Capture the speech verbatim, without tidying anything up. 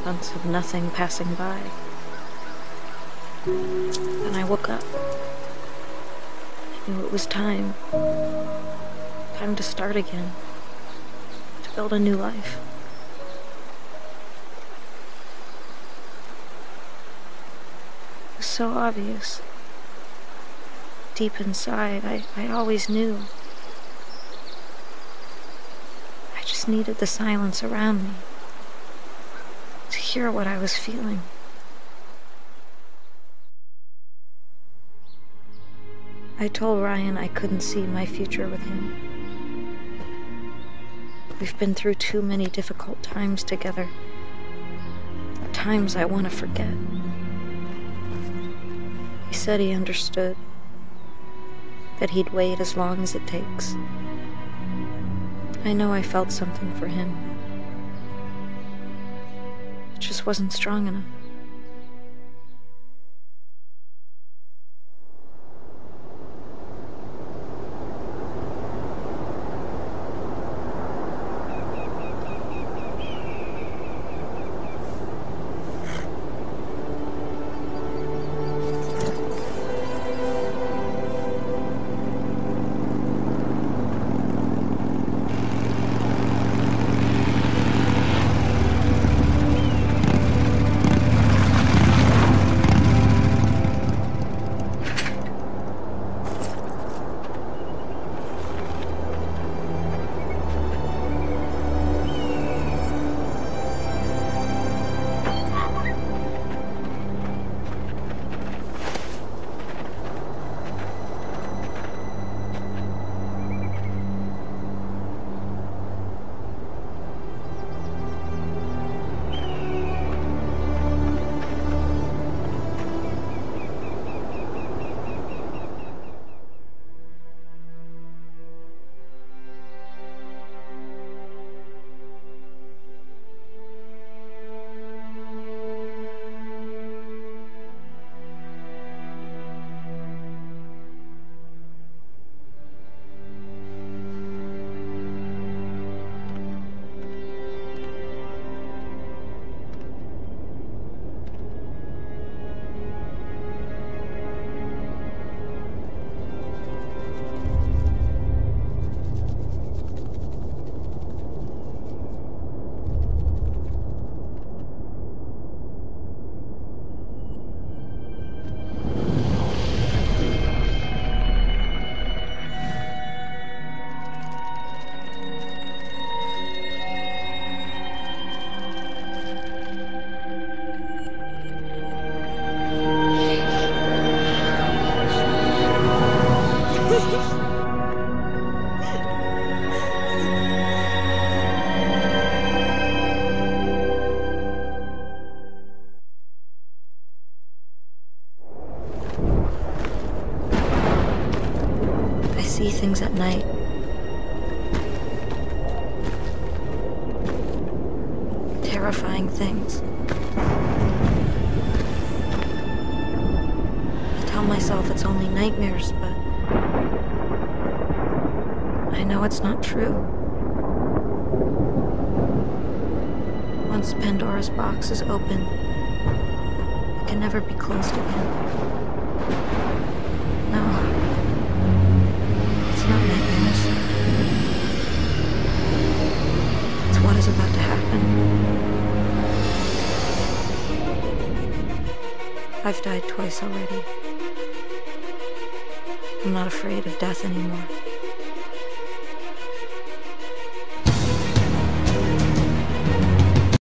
months of nothing passing by. Then I woke up. I knew it was time. Time to start again. To build a new life. It was so obvious. Deep inside, I, I always knew. I just needed the silence around me to hear what I was feeling. I told Ryan I couldn't see my future with him. We've been through too many difficult times together. Times I want to forget. He said he understood. That he'd wait as long as it takes. I know I felt something for him. It just wasn't strong enough. See things at night. Terrifying things. I tell myself it's only nightmares, but I know it's not true. Once Pandora's box is open, it can never be closed again. No. It's not nightmares. It's what is about to happen. I've died twice already. I'm not afraid of death anymore.